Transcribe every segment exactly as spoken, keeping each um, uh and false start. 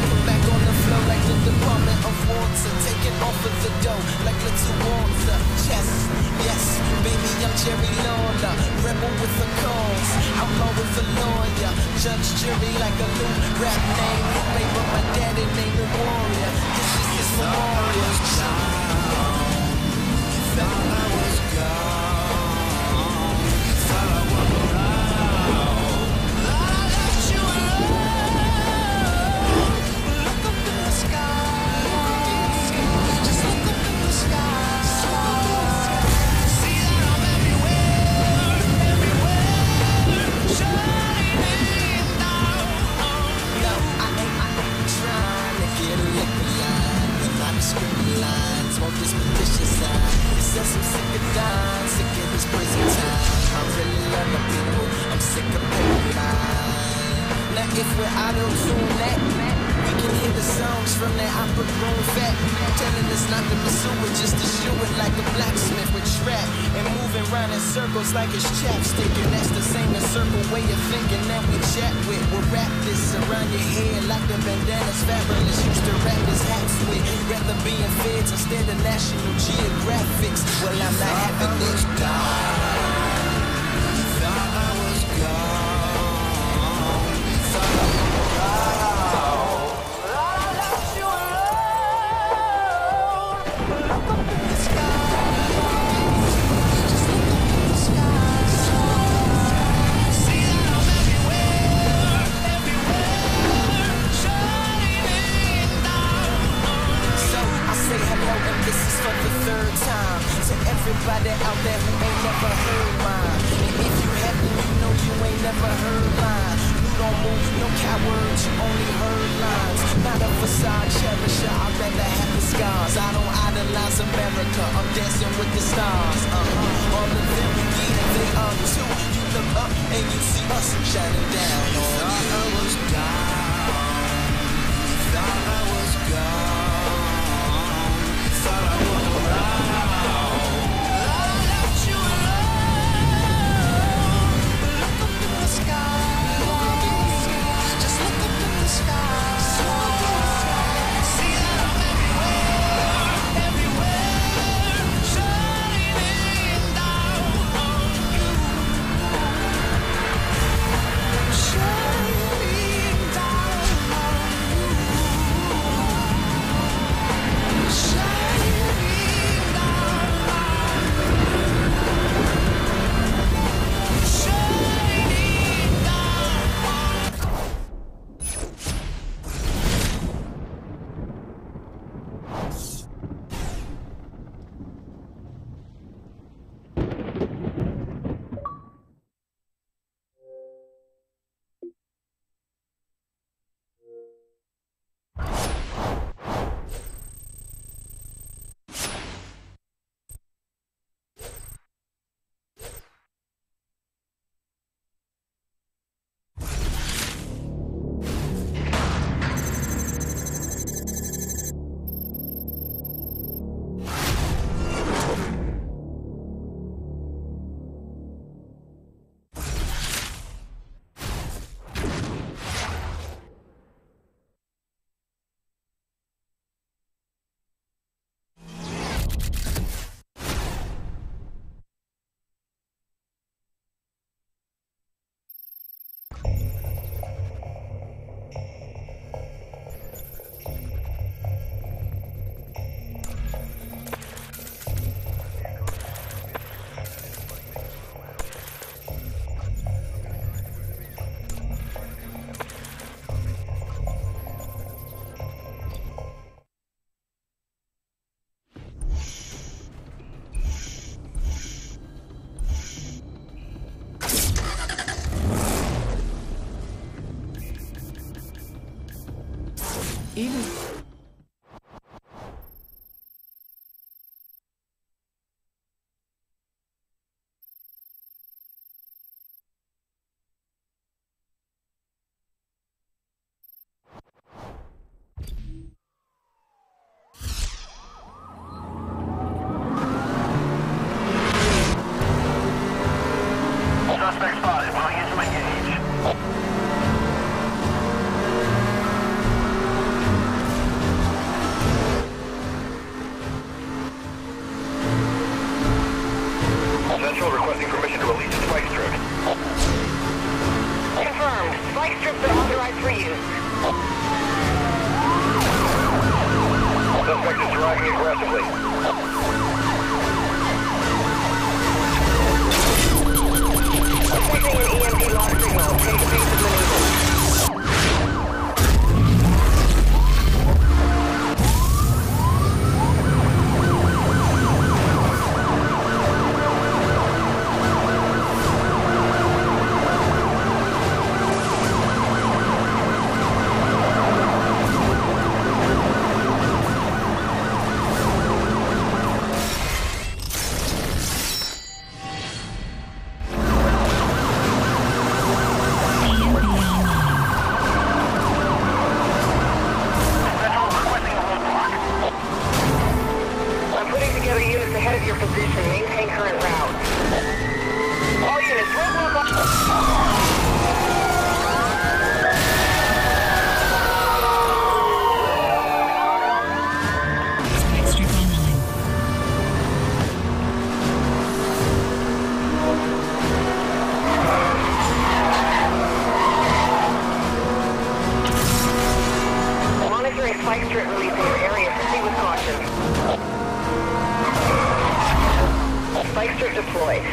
Put back on the floor like the Department of Water. Taking off of the dough like little water. Chess, yes, baby, I'm Jerry Lawler. Rebel with a cause, outlaw with a lawyer. Judge, jury like a new rap name. Labor my daddy named the Warrior. This is his memorial. Thought I was gone. Thought I was around. Thought I left you alone. Look up in the sky. Just look up in the sky. See that I'm everywhere, everywhere, shining down. No, I ain't, I ain't trying to get a lick of line. But I'm scribbling lines, won't this malicious sign? It says I'm sick of dying, sick of this prison time. I really love my people, I'm sick of paying mine. Now if we're auto-tune that, we can hear the songs from that opera grown fat. Telling us not to pursue it, just to shoot it like a blacksmith with trap. And moving round in circles like it's chapstick. And that's the same as circle way of thinking that we chat with. We'll wrap this around your head like the bandanas fabulous used to wrap his hats with. Rather be in feds instead of National Geographics. Well, I'm not having this done. Thought I was gone. Thought I was around. Thought I left you alone. Look up in the sky. Just look up in the sky. See that I'm everywhere, everywhere, shining down. So I say hello and this is for the third time to everybody out there who ain't never heard mine. And if you haven't, you know you ain't never heard mine. You don't move, no cowards, you only heard lines. Not a facade cherisher, I'd rather have the scars. I don't idolize America, I'm dancing with the stars. Uh-huh, all of them, yeah, they are too. You look up and you see us shining down. You thought I was down, thought I was gone, thought I was around. Thought I left you alone. Look up in the sky. Just look up in the sky. See that I'm everywhere, everywhere, shining down on you. Shining down on you. Shining down on you. Shining down on Even Suspect spotted. Willing you to engage. aggressively. Detecting an E M P lock signal. Take evasive maneuver. Spike strip releasing your area. Proceed with caution. Spike strip deployed.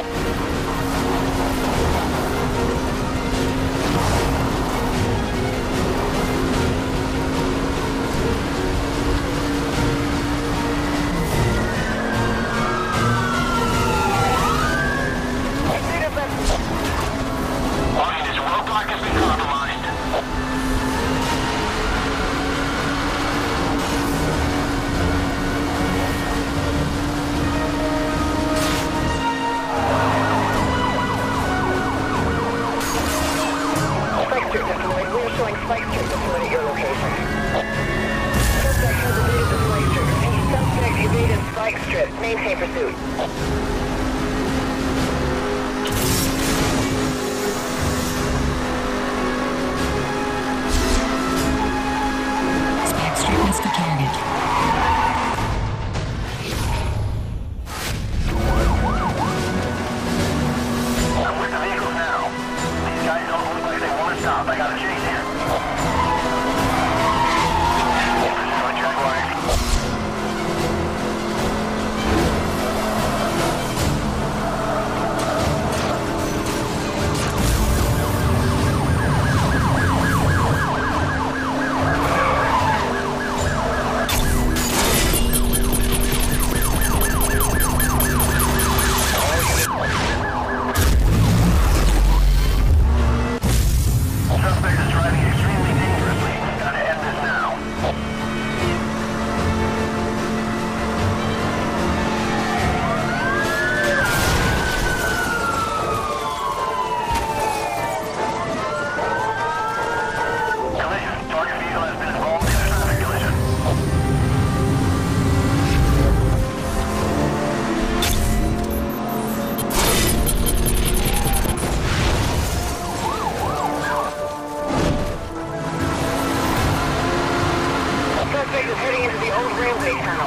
Martin, this roadblock has been compromised. Showing spike strip deployed at your location. Suspect has evaded the spike strip. Suspect evaded spike strip. Maintain pursuit. Spike strip is the target. I'm with the vehicles now. These guys don't look like they want to stop. I gotta chase here. Suspect is driving extremely dangerously. Gotta end this now. Collision. Target vehicle has been involved in a traffic collision. Suspect is heading into the old railway tunnel.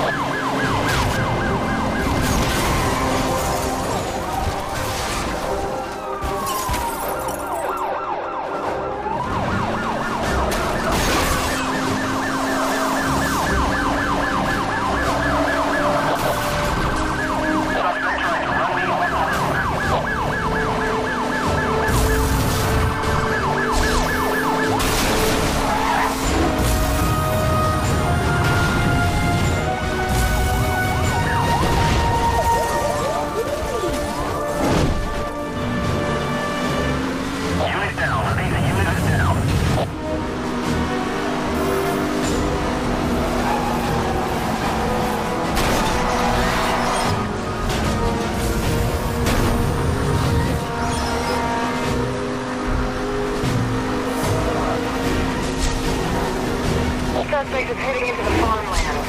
Suspect trying to run me over the road. Unit down. I think the unit is down. Suspect is heading into the farmland.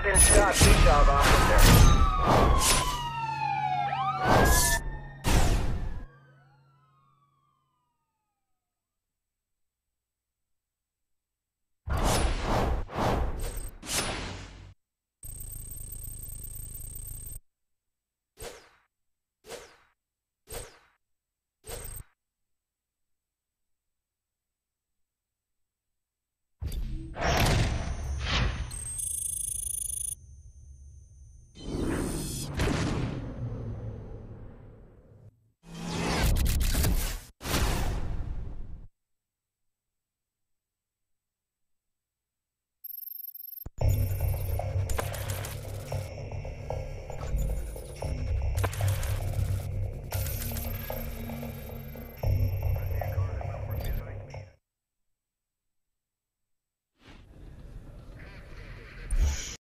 Drop in Scott, beat dog officer.